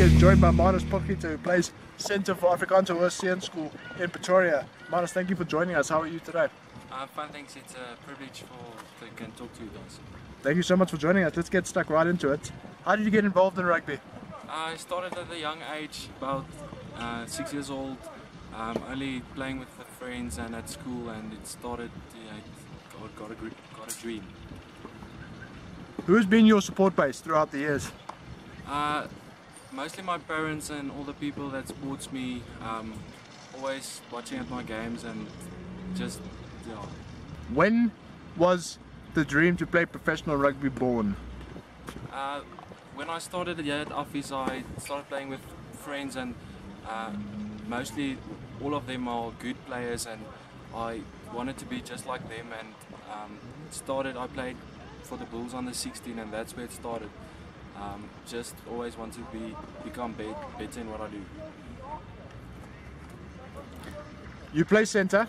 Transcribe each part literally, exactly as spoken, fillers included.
is joined by Marnus Potgieter, who plays centre for Afrikaans U eighteen School in Pretoria. Marnus, thank you for joining us. How are you today? I'm fine, thanks. It's a privilege for to can talk to you guys. Thank you so much for joining us. Let's get stuck right into it. How did you get involved in rugby? I started at a young age, about uh, six years old, um, only playing with the friends and at school, and it started, yeah, it got, got, a, got a dream. Who's been your support base throughout the years? Uh, mostly my parents and all the people that supports me, um, always watching at my games and just, yeah. When was the dream to play professional rugby born? Uh, when I started here at Affies, I started playing with friends, and uh, mostly all of them are good players, and I wanted to be just like them, and um, it started, I played for the Bulls under sixteen, and that's where it started. Um, just always want to be become be better in what I do. You play centre.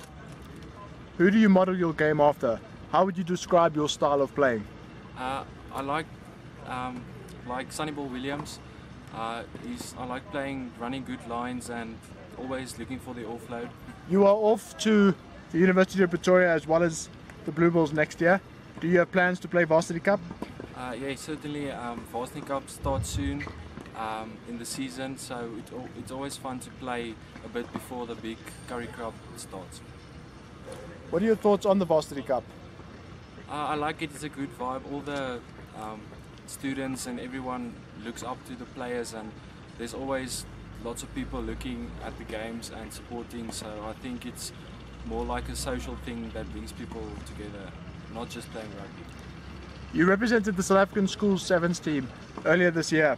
Who do you model your game after? How would you describe your style of playing? Uh, I like um, like Sonny Ball Williams. Uh, he's, I like playing, running good lines and always looking for the offload. You are off to the University of Pretoria as well as the Blue Bulls next year. Do you have plans to play Varsity Cup? Uh, yeah, certainly. Um, Varsity Cup starts soon um, in the season, so it, it's always fun to play a bit before the big Curry Cup starts. What are your thoughts on the Varsity Cup? Uh, I like it. It's a good vibe. All the um, students and everyone looks up to the players, and there's always lots of people looking at the games and supporting, so I think it's more like a social thing that brings people together, not just playing rugby. You represented the South African School Sevens team earlier this year.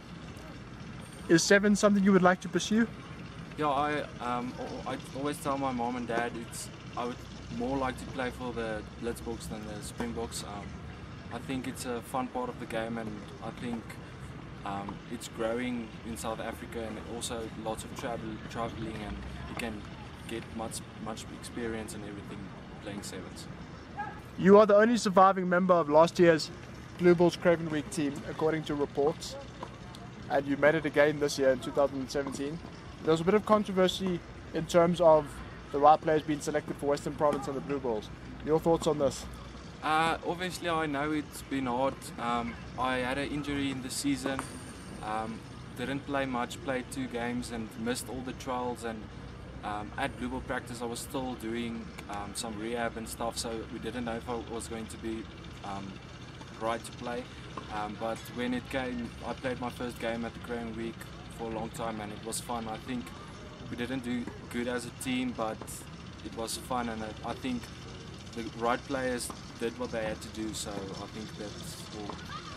Is Sevens something you would like to pursue? Yeah, I um, I always tell my mom and dad it's I would more like to play for the Blitzboks than the Springboks. Um, I think it's a fun part of the game, and I think um, it's growing in South Africa, and also lots of travel, traveling, and you can get much much experience and everything playing sevens. You are the only surviving member of last year's Blue Bulls Craven Week team, according to reports, and you made it again this year in two thousand seventeen. There was a bit of controversy in terms of the right players being selected for Western Province and the Blue Bulls. Your thoughts on this? Uh, obviously, I know it's been hard. Um, I had an injury in the season, um, didn't play much, played two games and missed all the trials, and Um, at Blue Ball practice I was still doing um, some rehab and stuff, so we didn't know if I was going to be um, right to play. Um, but when it came, I played my first game at the Craven Week for a long time, and it was fun. I think we didn't do good as a team, but it was fun, and I think the right players did what they had to do, so I think that's all.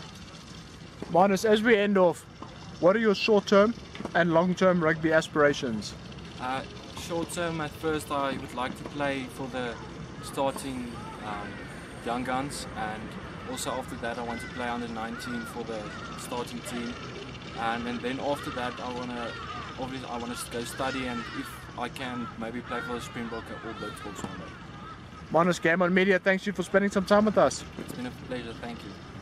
Marnus, as we end off, what are your short-term and long-term rugby aspirations? Uh, Short term, at first I would like to play for the starting um, young guns, and also after that I want to play under nineteen for the starting team, and, and then after that I want to obviously I want to go study, and if I can maybe play for the Springbok or Blitzboks one day. Marnus, Game On Media, thanks you for spending some time with us. It's been a pleasure, thank you.